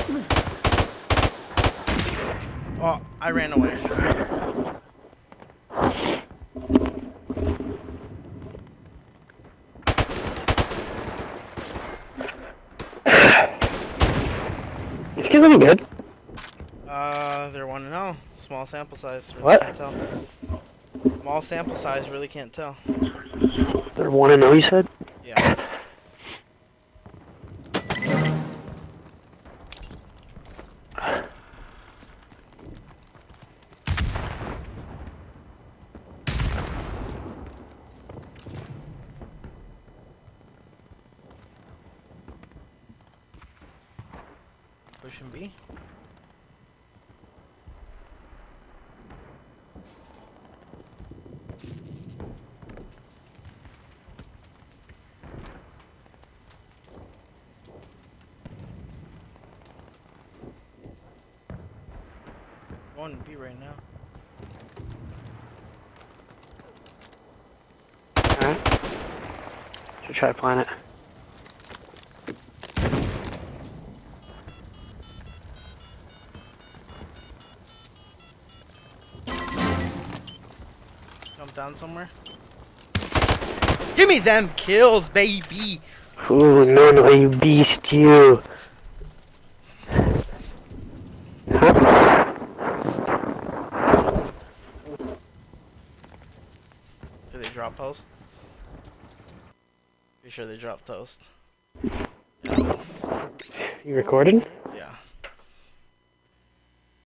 Oh, I ran away. These kids any good? They're 1-0. Small sample size. Really What? can't tell. Small sample size. Really can't tell. They're 1-0, you said? Yeah. Pushing B. Going to B right now. Alright. Should try to plan it. Jump down somewhere. Give me them kills, baby! Ooh, no, you beast, you. Huh? Did they drop post? Pretty sure they dropped toast. You recording?